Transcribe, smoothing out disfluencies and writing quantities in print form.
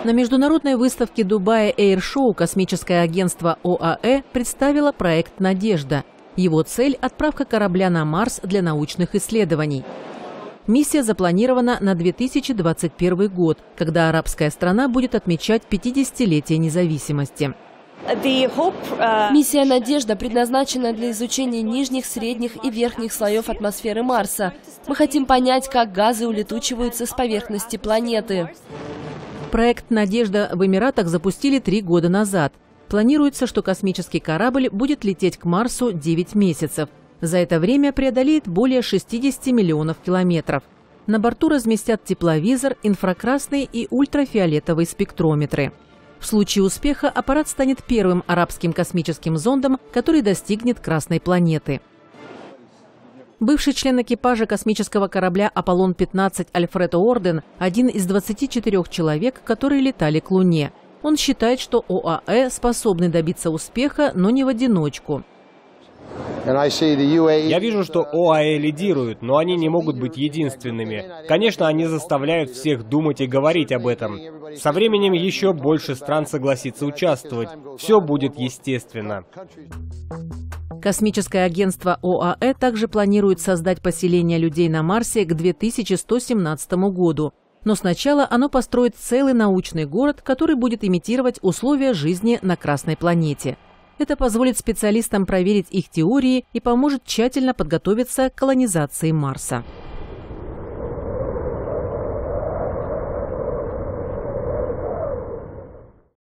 На международной выставке Дубая Air Show космическое агентство ОАЭ представило проект «Надежда». Его цель – отправка корабля на Марс для научных исследований. Миссия запланирована на 2021 год, когда арабская страна будет отмечать 50-летие независимости. Миссия «Надежда» предназначена для изучения нижних, средних и верхних слоев атмосферы Марса. Мы хотим понять, как газы улетучиваются с поверхности планеты. Проект «Надежда» в Эмиратах запустили 3 года назад. Планируется, что космический корабль будет лететь к Марсу 9 месяцев. За это время преодолеет более 60 миллионов километров. На борту разместят тепловизор, инфракрасный и ультрафиолетовый спектрометры. В случае успеха аппарат станет первым арабским космическим зондом, который достигнет Красной планеты. Бывший член экипажа космического корабля «Аполлон-15» Альфред Уорден – один из 24 человек, которые летали к Луне. Он считает, что ОАЭ способны добиться успеха, но не в одиночку. Я вижу, что ОАЭ лидируют, но они не могут быть единственными. Конечно, они заставляют всех думать и говорить об этом. Со временем еще больше стран согласится участвовать. Все будет естественно. Космическое агентство ОАЭ также планирует создать поселение людей на Марсе к 2117 году. Но сначала оно построит целый научный город, который будет имитировать условия жизни на Красной планете. Это позволит специалистам проверить их теории и поможет тщательно подготовиться к колонизации Марса.